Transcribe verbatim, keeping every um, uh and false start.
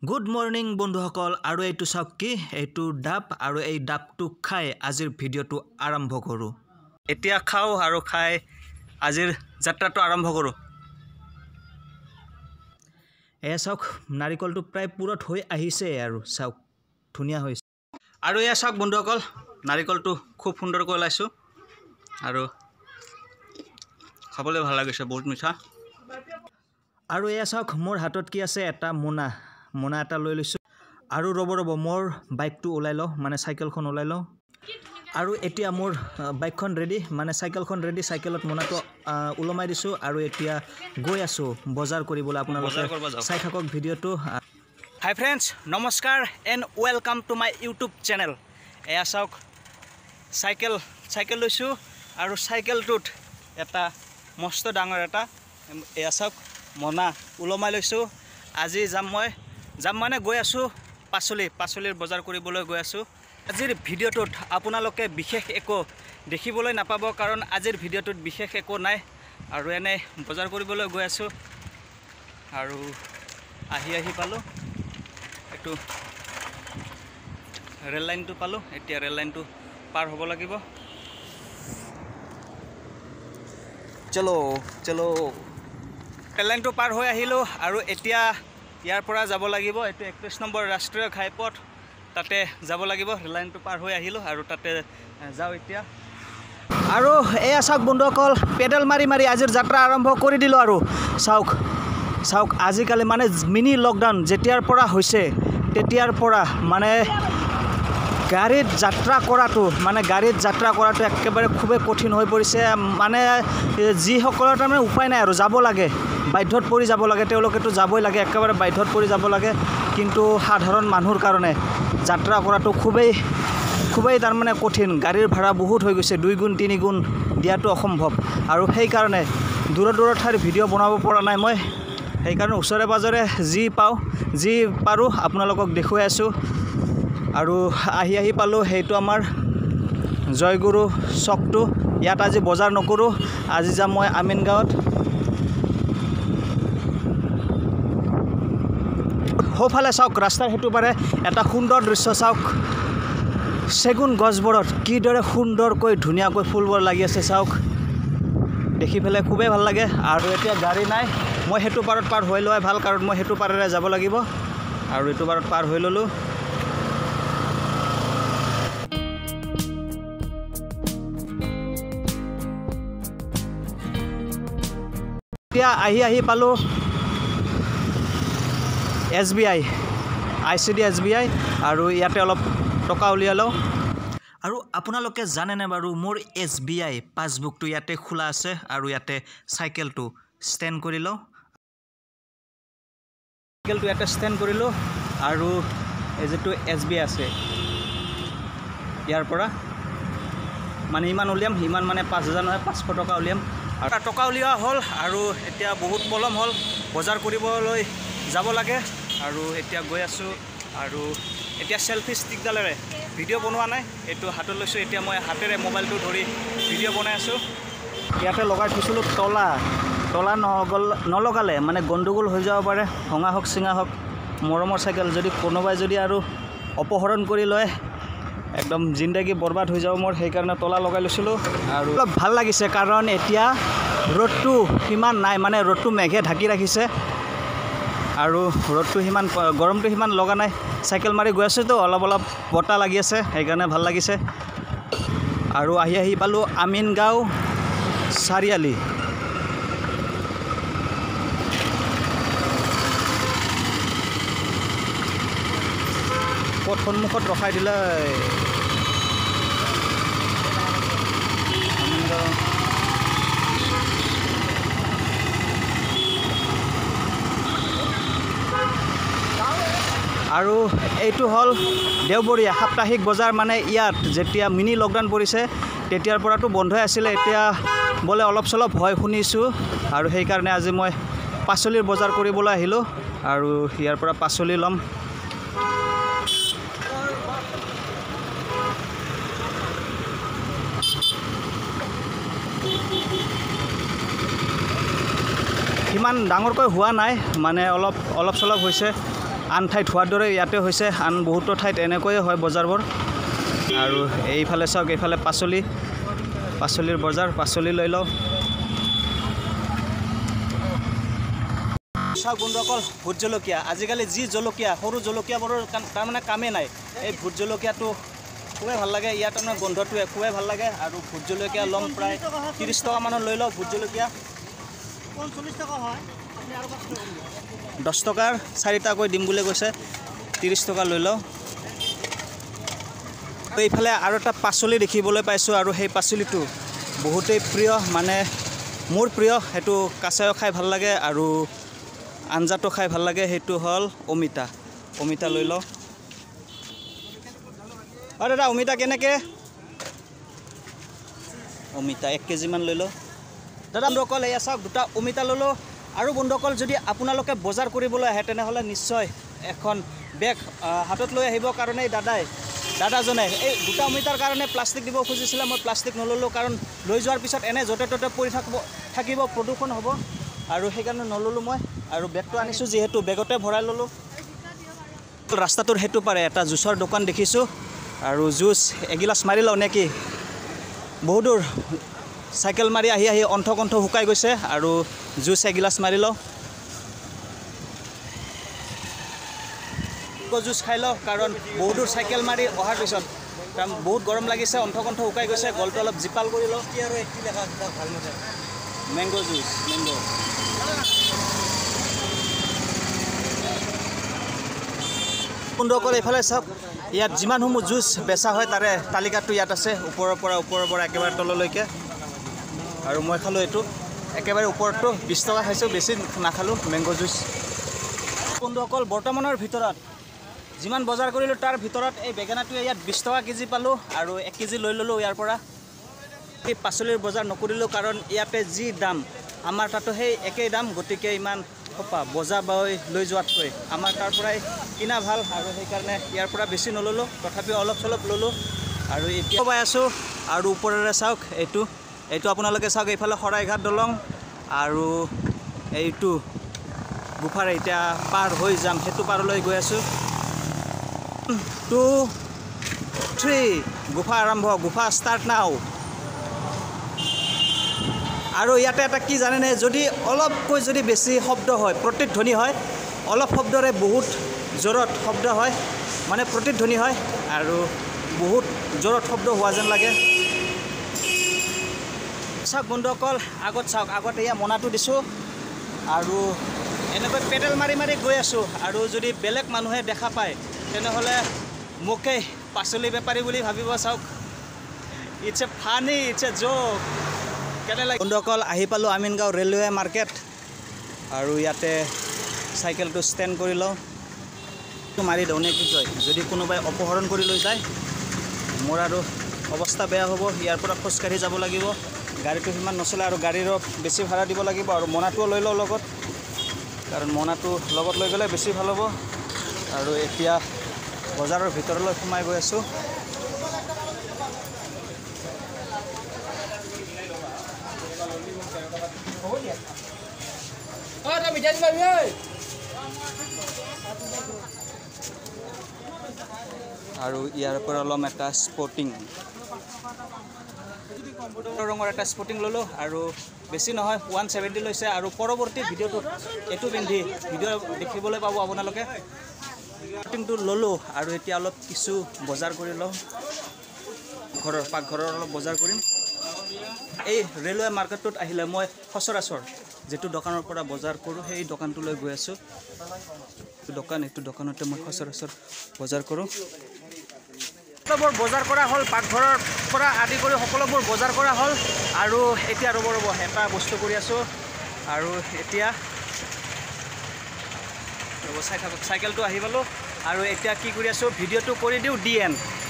Good morning বন্ধুসকল আৰু এইটো চাওক কি এইটো ডাব আৰু এই ডাবটো খাই আজিৰ ভিডিওটো আৰম্ভ কৰো এতিয়া খাও আৰু খাই আজিৰ যাত্ৰাটো আৰম্ভ কৰো এ চাওক নাৰিকলটো প্ৰায় পুৰত হৈ আহিছে আৰু চাওক ধুনিয়া হৈছে আৰু এ চাওক বন্ধুসকল নাৰিকলটো খুব সুন্দৰকৈ লাইছো আৰু খাবলৈ ভাল লাগিছে বহুত মিঠা আৰু এ চাওক মোৰ হাতত কি আছে এটা মোনা মোনা এটা লৈ লৈছো আৰু ৰব ৰব মোৰ বাইকটো ওলাই ল মানে সাইকেলখন ওলাই ল আৰু এতিয়া মোৰ বাইকখন ৰেডি মানে সাইকেলখন ৰেডি সাইকেলত মোনাটো উলমাই দিছো আৰু এতিয়া গৈ আছো বজাৰ কৰিবলৈ আপোনালোকে চাই থাকক ভিডিওটো হাই ফ্ৰেন্ডস নমস্কাৰ and welcome to my YouTube channel এয়া চাওক সাইকেল সাইকেল লৈছো আৰু সাইকেলটোত এটা মস্ত ডাঙৰ এটা এয়া চাওক মোনা উলমাই লৈছো আজি যাম মই যাম মানে গৈ আছো পাছলি পাছলিৰ বজাৰ কৰিবলৈ গৈ আছো আজিৰ ভিডিওটোত আপোনালোকে বিশেষ একো দেখিবলৈ নাপাব কাৰণ আজিৰ ভিডিওটোত বিশেষ একো নাই আৰু এনে বজাৰ কৰিবলৈ গৈ আছো আৰু আহি আহি পালো একটু ৰেল লাইনটো পালো এতিয়া ৰেল লাইনটো পাৰ হ'ব লাগিব চলো চলো ৰেল লাইনটো পাৰ হৈ আহিলো আৰু এতিয়া ইয়াৰ পৰা যাব লাগিব এটো একত্ৰিশ নম্বৰ ৰাষ্ট্ৰীয় ঘাইপথ তাতে যাব লাগিব ৰেল লাইনটো পাৰ হৈ আহিলো আৰু তাতে যাও এতিয়া আৰু এই চাওক বন্ধুসকল পেডেল মাৰি মাৰি আজিৰ যাত্ৰা আৰম্ভ কৰি দিলো আৰু চাওক চাওক আজিকালি মানে মিনি লকডাউন যেতিয়াৰ পৰা হৈছে তেতিয়াৰ পৰা মানে গাড়ীত যাত্ৰা কৰাটো মানে গাড়ীত যাত্ৰা কৰাটো একেবাৰে খুবেই কঠিন হৈ পৰিছে মানে যিসকলৰ তাৰমানে উপায় নাই আৰু যাব লাগে বাধ্যত পৰি যাব লাগে তেওঁলোকেতো যাবই লাগে একেবাৰে বাধ্যত পৰি যাব লাগে কিন্তু সাধাৰণ মানুহৰ কাৰণে যাত্ৰা কৰাটো খুবেই খুবেই তাৰমানে কঠিন গাড়ীৰ ভাড়া বহুত হৈ গৈছে দুই গুণ তিনি গুণ দিয়াটো অসম্ভৱ আৰু সেই কাৰণে দূৰ দূৰৰ ঠাইৰ ভিডিঅ' বনাব পৰা নাই মই সেই কাৰণে ওচৰে পাজৰে যি পাওঁ যি পাৰো আপোনালোকক দেখুৱাই আছো আৰু আহি আহি পালো হেইটো আমাৰ জয়গুৰু চকটো ইয়াত আজি বজাৰ নকৰো আজি যাম মই আমিন গাঁৱত হোফালে চাওক ৰাস্তাৰ হেতু পাৰে এটা সুন্দৰ দৃশ্য চাওক সেগুন গছবোৰত কি দৰে সুন্দৰকৈ ধুনিয়াকৈ ফুলবোৰ লাগি আছে চাওক দেখি ফেলে খুবেই ভাল লাগে আৰু এতিয়া গাড়ী নাই মই হেতু পাৰত পাৰ হৈ লোৱাই ভাল কাৰণ মই হেতু পাৰেৰে যাব লাগিব আৰু এটো পাৰত পাৰ হৈ ললো এতিয়া আহি আহি পালো S B I I C D S B I আৰু ইয়াতে অলপ টকা উলিয়ালো আৰু আপোনালোকে জানেনে বাৰু মোৰ এছ বি আই পাছবুকটো ইয়াতে খোলা আছে আৰু ইয়াতে সাইকেলটো ষ্টেণ্ড কৰি লওঁ সাইকেলটো ইয়াতে ষ্টেণ্ড কৰিলো আৰু এই যেটো এছ বি আই আছে ইয়াৰ পৰা মানে ইমান উলিয়াম ইমান মানে পাঁচ হাজাৰ নহয় পাঁচশ টকা উলিয়াম আৰু টকা উলিওৱা হ'ল আৰু এতিয়া বহুত পলম হ'ল বজাৰ কৰিবলৈ যাব লাগে আৰু এতিয়া গৈ আছো আৰু এতিয়া সেলফি ষ্টিকডালেৰে ভিডিঅ' বনোৱা নাই এটো হাতত লৈছো এতিয়া মই হাতেৰে মোবাইলটো ধৰি ভিডিঅ' বনাই আছো ইয়াতে লগাই থৈছিলো তলা তলা নগল নলগালে মানে গণ্ডগোল হৈ যাব পাৰে ভঙা হক সিঙা হক মৰমৰ সাইকেল যদি কোনোবাই যদি আৰু অপহৰণ কৰি লয় একদম জিন্দেগী বৰবাদ হৈ যাব মোৰ সেই কাৰণে তলা লগাই লৈছিলো আৰু অলপ ভাল লাগিছে কাৰণ এতিয়া ৰ'দটো হিমান নাই মানে ৰ'দটো মেঘে ঢাকি ৰাখিছে আৰু ৰ'দটো হিমান গৰমটো হিমান লগা নাই সাইকেল মাৰি গৈ আছো তো অলপ অলপ বতা লাগি আছে সেই কাৰণে ভাল লাগিছে আৰু আহি আহি পালো আমিন গাঁও চাৰিআলি পথ সন্মুখত ৰখাই দিলে আৰু এইটো হল দেওবৰীয়া সাপ্তাহিক বজাৰ মানে ইয়াত যেতিয়া মিনি লকডাউন পৰিছে তেতিয়াৰ পৰাটো বন্ধই আছিল এতিয়া বলে অলপ চলপ হয় শুনিছো আৰু সেই কাৰণে আজি মই পাছলিৰ বজাৰ কৰিবলৈ আহিলো আৰু ইয়াৰ পৰা পাছলি লম ইমান ডাঙৰকৈ হোৱা নাই মানে অলপ অলপ চলপ হৈছে আন ঠাইত হোৱাৰ দৰে ইয়াতে হৈছে আন বহুতো ঠাইত এনেকৈয়ে হয় বজাৰবোৰ আৰু এইফালে চাওক এইফালে পাচলি পাচলিৰ বজাৰ পাচলি লৈ লওঁ চাওক বন্ধুসকল ভোট জলকীয়া আজিকালি যি জলকীয়া সৰু জলকীয়াবোৰৰ তাৰমানে কামেই নাই এই ভোট জলকীয়াটো খুবেই ভাল লাগে ইয়াত আপোনাৰ গোন্ধটোৱে খুবেই ভাল লাগে আৰু ভোট জলকীয়া ল'ম প্ৰায় ত্ৰিছ টকামানৰ লৈ লওঁ ভোট জলকীয়া পঞ্চল্লিছ টকা হয় দহ টকাৰ চাৰিটাকৈ দিম বুলি কৈছে ত্ৰিছ টকা লৈ লওঁ এইফালে আৰু এটা পাচলি দেখিবলৈ পাইছোঁ আৰু সেই পাচলিটো বহুতেই প্ৰিয় মানে মোৰ প্ৰিয় সেইটো কাঁচায়ো খাই ভাল লাগে আৰু আঞ্জাটো খাই ভাল লাগে সেইটো হ'ল অমিতা অমিতা লৈ লওঁ আৰু দাদা অমিতা কেনেকৈ অমিতা এক কেজিমান লৈ লওঁ দাদা বন্ধুসকল এয়া চাওক দুটা অমিতা ল'লোঁ আৰু বন্ধুসকল যদি আপোনালোকে বজাৰ কৰিবলৈ আহে তেনেহ'লে নিশ্চয় এখন বেগ হাতত লৈ আহিবৰ কাৰণে দাদাই দাদাজনে এই দুটা অমিতাৰ কাৰণে প্লাষ্টিক দিব খুজিছিলে মই প্লাষ্টিক নল'লোঁ কাৰণ লৈ যোৱাৰ পিছত এনে য'তে ত'তে পৰি থাকিব থাকিব প্ৰদূষণ হ'ব আৰু সেইকাৰণে নল'লোঁ মই আৰু বেগটো আনিছোঁ যিহেতু বেগতে ভৰাই ল'লোঁ ৰাস্তাটোৰ সেইটো পাৰে এটা জুচৰ দোকান দেখিছোঁ আৰু জুচ এগিলাচ মাৰি লওঁ নেকি বহুত দূৰ চাইকেল মাৰি আহি আহি অণ্ঠ কণ্ঠ শুকাই গৈছে আৰু জুচ এগিলাচ মাৰি লওঁ জুচ খাই লওঁ কাৰণ বহুত দূৰ চাইকেল মাৰি অহাৰ পিছত বহুত গৰম লাগিছে অণ্ঠ কণ্ঠ শুকাই গৈছে গলটো অলপ জিপাল কৰি লওঁ কি আৰু একটি লেখা ভাল মজা মেংগ' জুচ মেংগ' বন্ধুসকল এইফালে চাওক ইয়াত যিমানসমূহ জুচ বেচা হয় তাৰে তালিকাটো ইয়াত আছে ওপৰৰ পৰা ওপৰৰ পৰা একেবাৰে তললৈকে আৰু মই খালোঁ এইটো একেবাৰে ওপৰতো বিছ টকা খাইছোঁ বেছি নাখালোঁ মেংগ' জুচ বন্ধুসকল বৰ্তমানৰ ভিতৰত যিমান বজাৰ কৰিলোঁ তাৰ ভিতৰত এই বেঙেনাটোৱে ইয়াত বিছ টকা কেজি পালোঁ আৰু এক কেজি লৈ ল'লোঁ ইয়াৰ পৰা এই পাচলিৰ বজাৰ নকৰিলোঁ কাৰণ ইয়াতে যি দাম আমাৰ তাতো সেই একেই দাম গতিকে ইমান খপা বজাৰ বাই লৈ যোৱাতকৈ আমাৰ তাৰ পৰাই কিনা ভাল আৰু সেইকাৰণে ইয়াৰ পৰা বেছি নল'লোঁ তথাপিও অলপ চলপ ল'লোঁ আৰু এতিয়া পাই আছোঁ আৰু ওপৰেৰে চাওক এইটো এইটো আপোনালোকে চাওক এইফালে শৰাইঘাট দলং আৰু এইটো গুফাৰে এতিয়া পাৰ হৈ যাম সেইটো পাৰলৈ গৈ আছোঁ টু থ্ৰী গুফা আৰম্ভ গুফা ষ্টাৰ্ট নাও আৰু ইয়াতে এটা কি জানেনে যদি অলপকৈ যদি বেছি শব্দ হয় প্ৰতিধ্বনি হয় অলপ শব্দৰে বহুত জোৰত শব্দ হয় মানে প্ৰতিধ্বনি হয় আৰু বহুত জোৰত শব্দ হোৱা যেন লাগে চাওক বন্ধুসকল আগত চাওক আগত এয়া মনাটো দিছোঁ আৰু এনেকৈ পেডেল মাৰি মাৰি গৈ আছোঁ আৰু যদি বেলেগ মানুহে দেখা পায় তেনেহ'লে মোকেই পাচলি বেপাৰী বুলি ভাবিব চাওক it's a funny it's a joke কেনে লাগে বন্ধুসকল আহি পালোঁ আমিনগাঁও ৰেলৱে মাৰ্কেট আৰু ইয়াতে চাইকেলটো ষ্টেণ্ড কৰি লওঁ মাৰি দিওঁ নে কি কয় যদি কোনোবাই অপহৰণ কৰি লৈ যায় মোৰ আৰু অৱস্থা বেয়া হ'ব ইয়াৰ পৰা খোজকাঢ়ি যাব লাগিব গাড়ীটো সিমান নচলে আৰু গাড়ীৰো বেছি ভাড়া দিব লাগিব আৰু মনাটোও লৈ লওঁ লগত কাৰণ মনাটো লগত লৈ গ'লে বেছি ভাল হ'ব আৰু এতিয়া বজাৰৰ ভিতৰলৈ সোমাই গৈ আছোঁ আৰু ইয়াৰ পৰা ল'ম এটা স্পৰ্টিং ৰঙৰ এটা স্পৰ্টিং ল'লোঁ আৰু বেছি নহয় ওৱান ছেভেণ্টি লৈছে আৰু পৰৱৰ্তী ভিডিঅ'টোত এইটো পিন্ধি ভিডিঅ' দেখিবলৈ পাব আপোনালোকে স্পৰ্টিংটো ল'লোঁ আৰু এতিয়া অলপ কিছু বজাৰ কৰি লওঁ ঘৰৰ পাকঘৰৰ অলপ বজাৰ কৰিম এই ৰেলৱে মাৰ্কেটটোত আহিলে মই সচৰাচৰ যেটো দোকানৰ পৰা বজাৰ কৰোঁ সেই দোকানটোলৈ গৈ আছোঁ দোকান এইটো দোকানতে মই সচৰাচৰ বজাৰ কৰোঁ সকলোবোৰ বজাৰ কৰা হ'ল পাকঘৰৰ পৰা আদি কৰি সকলোবোৰ বজাৰ কৰা হ'ল আৰু এতিয়া ৰ'ব ৰ'ব এটা বস্তু কৰি আছোঁ আৰু এতিয়া ৰ'ব চাই থাকক চাইকেলটো আহি পালোঁ আৰু এতিয়া কি কৰি আছোঁ ভিডিঅ'টো কৰি দিওঁ ডি এন